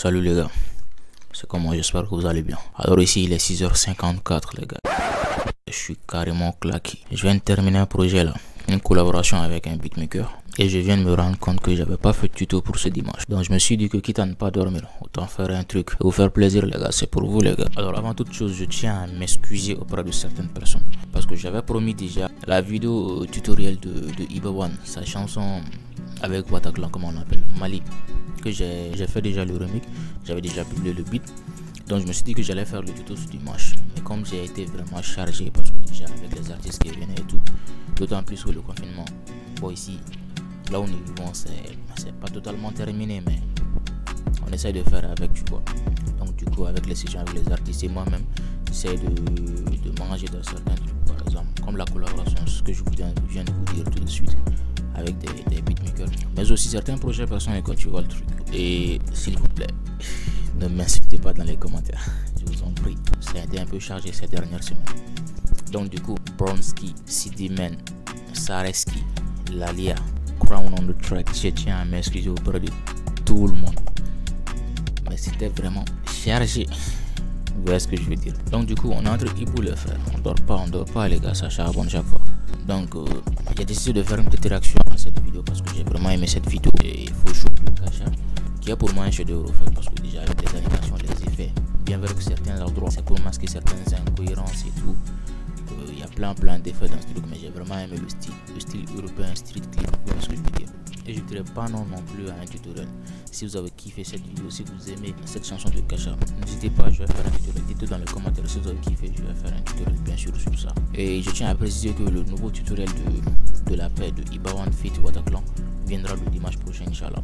Salut les gars, c'est comment, j'espère que vous allez bien. Alors ici il est 6h54 les gars. Je suis carrément claqué. Je viens de terminer un projet là, une collaboration avec un beatmaker. Et je viens de me rendre compte que j'avais pas fait de tuto pour ce dimanche. Donc je me suis dit que quitte à ne pas dormir, autant faire un truc et vous faire plaisir les gars, c'est pour vous les gars. Alors avant toute chose, je tiens à m'excuser auprès de certaines personnes. Parce que j'avais promis déjà la vidéo tutoriel de Iba1, sa chanson avec Bataclan, comment on appelle, Mali. Que j'ai fait déjà le remix, j'avais déjà publié le beat. Donc je me suis dit que j'allais faire le tuto ce dimanche. Mais comme j'ai été vraiment chargé, parce que déjà avec les artistes qui venaient et tout, d'autant plus que le confinement, bon ici, là où nous vivons, c'est pas totalement terminé, mais on essaie de faire avec, tu vois. Donc du coup avec les sessions avec les artistes et moi-même, j'essaie de manger dans certains trucs, par exemple, comme la collaboration, ce que je viens de vous dire tout de suite, avec des beatmakers, mais aussi certains projets personnels quand tu vois le truc. Et s'il vous plaît, ne m'insultez pas dans les commentaires, je vous en prie. Ça a été un peu chargé ces dernières semaines. Donc du coup, Bronski, CD-Man, Sareski, Lalia, Crown on the track, je tiens à m'excuser auprès de tout le monde. Mais c'était vraiment chargé. Vous voyez ce que je veux dire. Donc du coup, on est entre hibou les frères. On dort pas les gars, ça charbonne chaque fois. Donc j'ai décidé de faire une petite réaction à cette vidéo parce que j'ai vraiment aimé cette vidéo. Et Faucho de Kasha, qui est pour moi un chef-d'œuvre en fait, parce que déjà avec les animations, les effets, bien vrai que certains endroits c'est pour masquer certaines incohérences et tout. Il y a plein d'effets dans ce truc, mais j'ai vraiment aimé le style européen street clip, vous voyez ce que je veux dire. Et je ne dirais pas non plus à un tutoriel. Si vous avez kiffé cette vidéo, si vous aimez cette chanson de Kasha, n'hésitez pas, je vais faire un tutoriel. Dites-le dans les commentaires si vous avez kiffé, je vais faire un tutoriel bien sûr sur ça. Et je tiens à préciser que le nouveau tutoriel de la paix de Iba1 feat Bataclan viendra le dimanche prochain, Inch'Allah.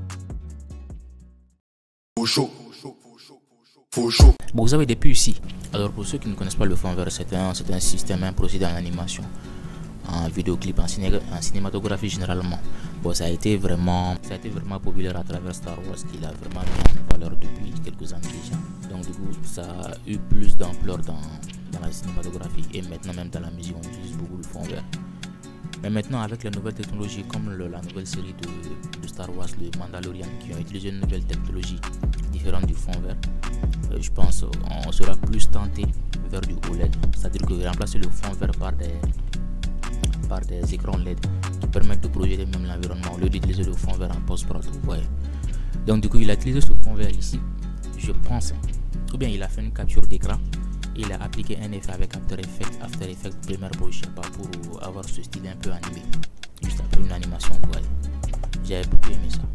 Bon, vous avez des puits ici. Alors pour ceux qui ne connaissent pas le fond vert, c'est un système, un procédé en animation, en vidéoclip, en cinématographie généralement. Bon, ça a été vraiment populaire à travers Star Wars, qu'il a vraiment mis en valeur depuis quelques années déjà. Donc du coup, ça a eu plus d'ampleur dans la cinématographie et maintenant même dans la musique, on utilise beaucoup le fond vert. Mais maintenant avec les nouvelles technologies comme la nouvelle série de Star Wars, le Mandalorian, qui ont utilisé une nouvelle technologie différente du fond vert, je pense on sera plus tenté vers du OLED, c'est-à-dire que remplacer le fond vert par des écrans LED qui permettent de projeter même l'environnement au lieu d'utiliser le fond vert en post-prod, vous voyez. Donc du coup il a utilisé ce fond vert ici, je pense, ou bien il a fait une capture d'écran. Il a appliqué un effet avec After Effects Premiere Pro, je sais pas, pour avoir ce style un peu animé, juste après une animation, vous voyez. J'avais beaucoup aimé ça.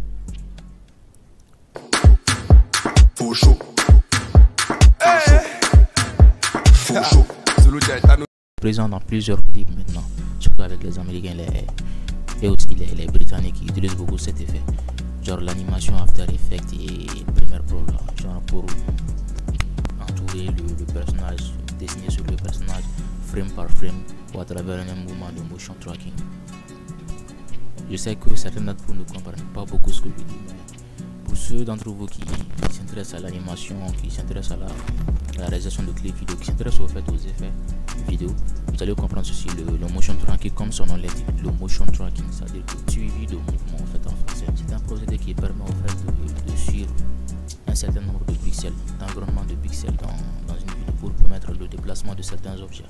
Présent dans plusieurs clips maintenant, surtout avec les Américains et aussi les Britanniques qui utilisent beaucoup cet effet, genre l'animation After Effects et Premiere Pro, genre pour entourer le personnage, dessiner sur le personnage frame par frame ou à travers un mouvement de motion tracking. Je sais que certains d'entre vous ne comprennent pas beaucoup ce que je dis, mais pour ceux d'entre vous qui s'intéressent à l'animation, qui s'intéressent à la réalisation de clips vidéo, qui s'intéressent au fait aux effets vidéo, vous allez comprendre ceci. Le motion tracking, comme son nom l'indique, le motion tracking, c'est-à-dire le suivi de mouvement en fait en français. C'est un procédé qui permet en fait de suivre un certain nombre de pixels, d'environnement de pixels dans une vidéo pour permettre le déplacement de certains objets.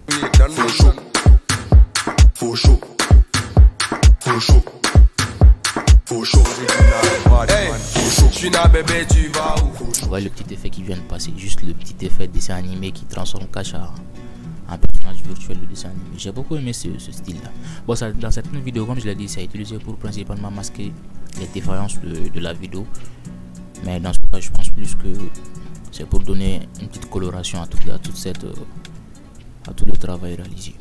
Vous voyez le petit effet qui vient de passer, juste le petit effet de dessin animé qui transforme Kasha en personnage virtuel de dessin animé. J'ai beaucoup aimé ce style là. Bon, ça, dans certaines vidéos, comme je l'ai dit, ça est utilisé pour principalement masquer les défaillances de la vidéo. Mais dans ce cas, je pense plus que c'est pour donner une petite coloration à tout le travail réalisé.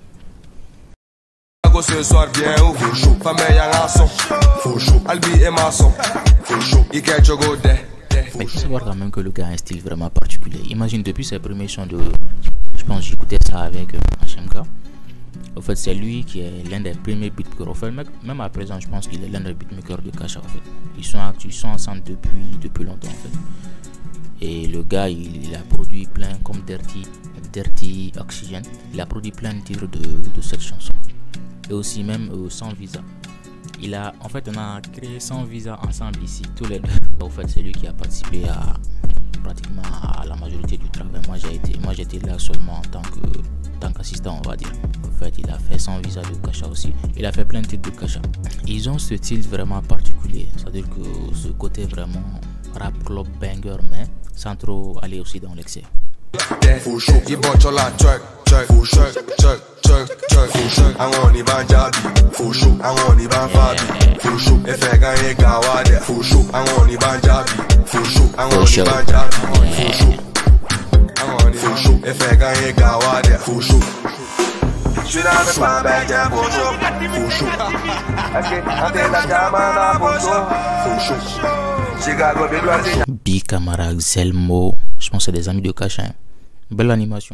Ce soir bien ouf, famille en garçon, Albi et maçon, mais il faut savoir quand même que le gars a un style vraiment particulier. Imagine depuis ses premiers sons je pense j'écoutais ça avec HMK. En fait c'est lui qui est l'un des premiers beatmakers. En fait, même à présent je pense qu'il est l'un des beatmakers de Kasha en fait. Ils sont ensemble depuis longtemps en fait. Et le gars il a produit plein comme Dirty Oxygen. Il a produit plein de titres de cette chanson. Et aussi même Sans Visa. On a créé Sans Visa ensemble ici, tous les deux. Au fait, c'est lui qui a participé à pratiquement à la majorité du travail. Moi j'étais là seulement en tant qu'assistant, on va dire. En fait, il a fait son visa de Kasha aussi. Il a fait plein de titres de Kasha. Ils ont ce style vraiment particulier. C'est-à-dire que ce côté vraiment rap club banger, mais sans trop aller aussi dans l'excès. Big Camara, Zelmo, je pense que c'est des amis de Kasha. Hein. Belle animation.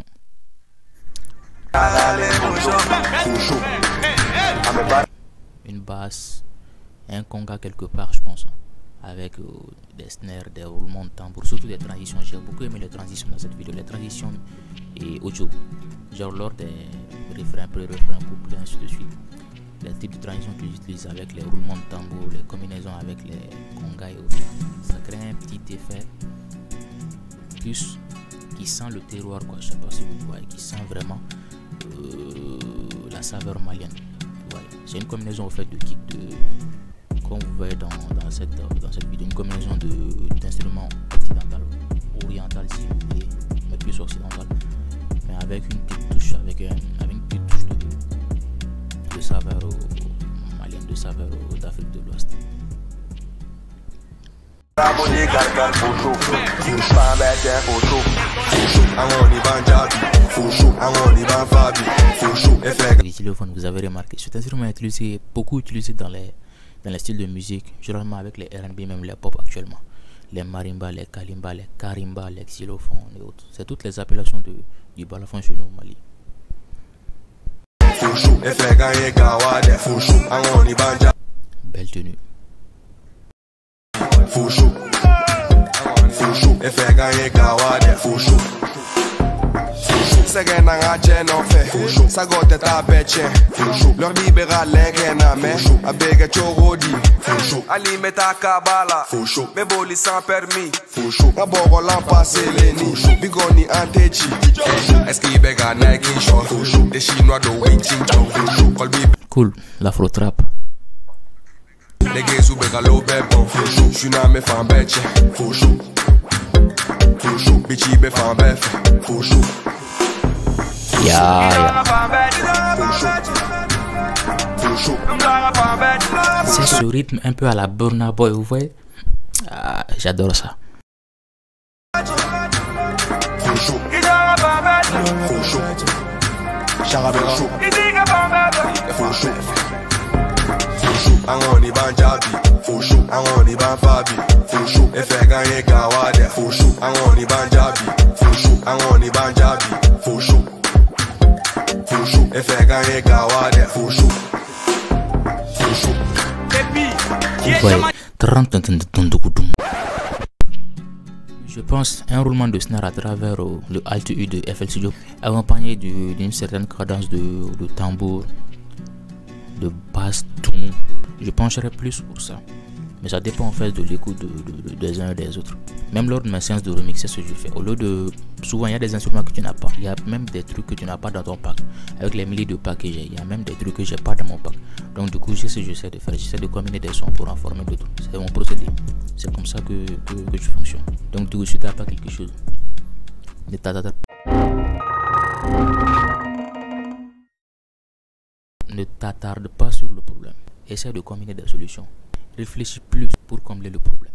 Une basse, un conga quelque part, je pense, avec des snares, des roulements de tambour, surtout des transitions. J'ai beaucoup aimé les transitions dans cette vidéo, les transitions et audio, genre lors des refrains, pré-refrains, couplets, ainsi de suite. Les types de transitions qu'ils utilisent avec les roulements de tambour, les combinaisons avec les congas et autres, ça crée un petit effet plus qui sent le terroir, quoi. Je sais pas si vous voyez, qui sent vraiment la saveur malienne. C'est une combinaison au fait de kick, comme vous voyez dans cette vidéo, une combinaison d'instruments occidentaux, oriental si vous voulez, mais plus occidental, mais avec une petite touche, avec une petite touche de saveur malienne, de saveur d'Afrique de l'Ouest. Les xylophones, vous avez remarqué, cet instrument est beaucoup utilisé dans les styles de musique, généralement avec les R&B, même les pop actuellement. Les marimbas, les kalimba, les karimba, les xylophones et autres. C'est toutes les appellations du balafon chez nous au Mali. Belle tenue. Leur libéral avec Chorodi Ali Meta Kabala Meboli sans permis D'abord l'an passé Leni Bigoni Antechi Est-ce qu'il béga Nike Short Des Chinois de Wing Cool, l'afro trap. Les gays ou béga l'eau bébon J'suis na me fan betche Bichi be fan bef C'est ce rythme un peu à la Burna Boy, vous voyez. J'adore ça. Angoni banjabi, angoni banfabi, efe gagné kawade, angoni banjabi, angoni banjabi, efe gagné kawade, Je pense un roulement de snare à travers le Alt U de FL Studio, accompagné d'une certaine cadence de tambour, de basse, tout. Je pencherais plus pour ça, mais ça dépend en fait de l'écoute des uns et des autres. Même lors de mes séances de remix, c'est ce que je fais. Au lieu de, souvent il y a des instruments que tu n'as pas, il y a même des trucs que tu n'as pas dans ton pack. Avec les milliers de packs que j'ai, il y a même des trucs que j'ai pas dans mon pack. Donc du coup, c'est ce que j'essaie de faire. J'essaie de combiner des sons pour en former d'autres. C'est mon procédé. C'est comme ça que je fonctionne. Donc du coup, si tu n'as pas quelque chose, ne t'attarde pas sur le problème. Essaie de combiner des solutions. Réfléchis plus pour combler le problème.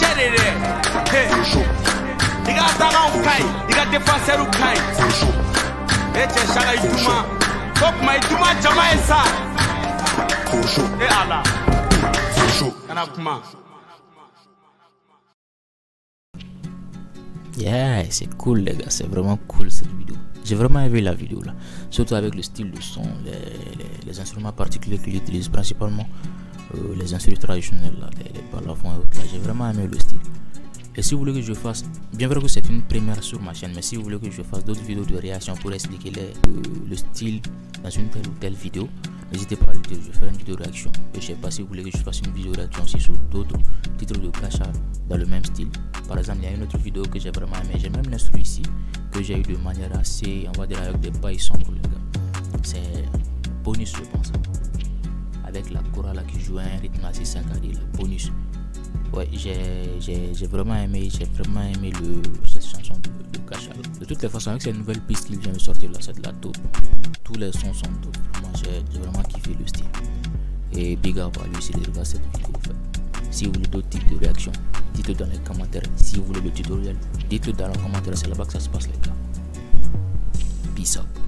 Yeah, c'est cool les gars, c'est vraiment cool cette vidéo. J'ai vraiment aimé la vidéo là, surtout avec le style de son, les instruments particuliers qu'il utilise principalement, les instruments traditionnels là, les balafons et autres là. J'ai vraiment aimé le style. Et si vous voulez que je fasse, bien vrai que c'est une première sur ma chaîne, mais si vous voulez que je fasse d'autres vidéos de réaction pour expliquer le style dans une telle ou telle vidéo, N'hésitez pas à le dire, je ferai une vidéo réaction. Et je sais pas si vous voulez que je fasse une vidéo réaction aussi sur d'autres titres de Kasha dans le même style. Par exemple, il y a une autre vidéo que j'ai vraiment aimé. J'ai même l'instru ici que j'ai eu de manière assez, on va dire, avec des bails sombres, les gars. C'est bonus, je pense. Avec la chorale qui joue un rythme assez saccadé, le bonus. Ouais, j'ai vraiment aimé, cette chanson de Kasha. De toutes les façons, avec cette nouvelle piste qu'il vient de sortir là, c'est de la taupe. Tous les sons sont top. Moi, j'ai vraiment kiffé le style. Et big up à lui s'il regarde cette vidéo. Si vous voulez d'autres types de réactions, dites-le dans les commentaires. Si vous voulez le tutoriel, dites-le dans les commentaires. C'est là-bas que ça se passe, les gars. Peace out.